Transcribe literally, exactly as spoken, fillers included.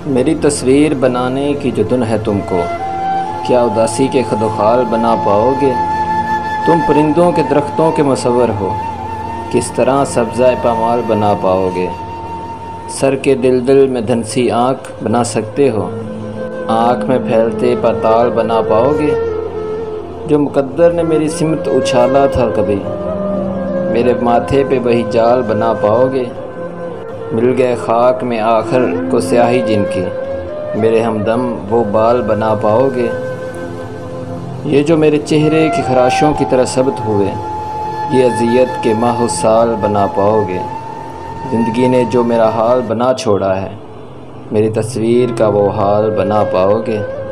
मेरी तस्वीर बनाने की जो धुन है तुमको, क्या उदासी के खदोखाल बना पाओगे? तुम परिंदों के दरख्तों के मुसव्वर हो, किस तरह सब्ज़ाए पामाल बना पाओगे? सर के दिल दिल में धनसी आँख बना सकते हो, आँख में फैलते पाताल बना पाओगे? जो मुक़द्दर ने मेरी सिमत उछाला था कभी, मेरे माथे पे वही जाल बना पाओगे? मिल गए खाक में आखिर को स्याही जिनकी, मेरे हमदम वो बाल बना पाओगे? ये जो मेरे चेहरे की खराशों की तरह सबत हुए, ये अज़ियत के माह साल बना पाओगे? ज़िंदगी ने जो मेरा हाल बना छोड़ा है, मेरी तस्वीर का वो हाल बना पाओगे?